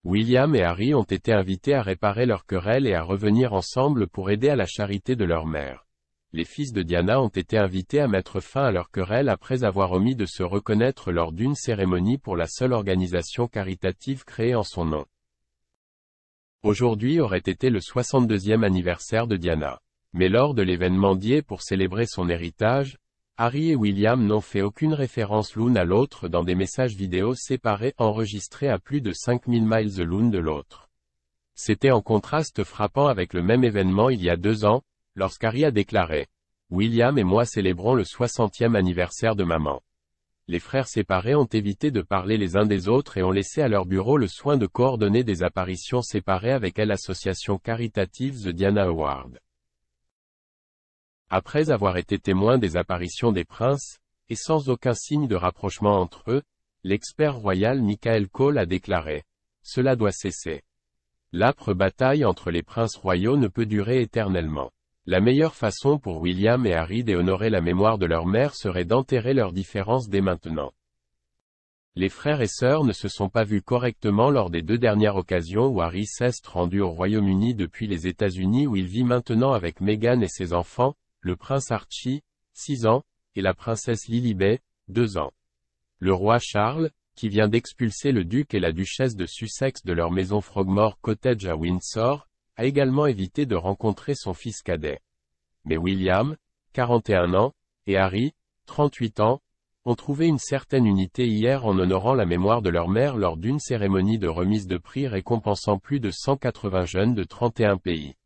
William et Harry ont été invités à réparer leur querelle et à revenir ensemble pour aider à la charité de leur mère. Les fils de Diana ont été invités à mettre fin à leur querelle après avoir omis de se reconnaître lors d'une cérémonie pour la seule organisation caritative créée en son nom. Aujourd'hui aurait été le 62e anniversaire de Diana. Mais lors de l'événement dédié pour célébrer son héritage, Harry et William n'ont fait aucune référence l'un à l'autre dans des messages vidéo séparés enregistrés à plus de 5000 miles l'un de l'autre. C'était en contraste frappant avec le même événement il y a 2 ans, lorsqu'Harry a déclaré « William et moi célébrons le 60e anniversaire de maman ». Les frères séparés ont évité de parler les uns des autres et ont laissé à leur bureau le soin de coordonner des apparitions séparées avec l'association caritative The Diana Award. Après avoir été témoin des apparitions des princes, et sans aucun signe de rapprochement entre eux, l'expert royal Michael Cole a déclaré « Cela doit cesser. L'âpre bataille entre les princes royaux ne peut durer éternellement. La meilleure façon pour William et Harry d'honorer la mémoire de leur mère serait d'enterrer leurs différences dès maintenant. » Les frères et sœurs ne se sont pas vus correctement lors des 2 dernières occasions où Harry s'est rendu au Royaume-Uni depuis les États-Unis où il vit maintenant avec Meghan et ses enfants, le prince Archie, 6 ans, et la princesse Lilibet, 2 ans. Le roi Charles, qui vient d'expulser le duc et la duchesse de Sussex de leur maison Frogmore Cottage à Windsor, a également évité de rencontrer son fils cadet. Mais William, 41 ans, et Harry, 38 ans, ont trouvé une certaine unité hier en honorant la mémoire de leur mère lors d'une cérémonie de remise de prix récompensant plus de 180 jeunes de 31 pays.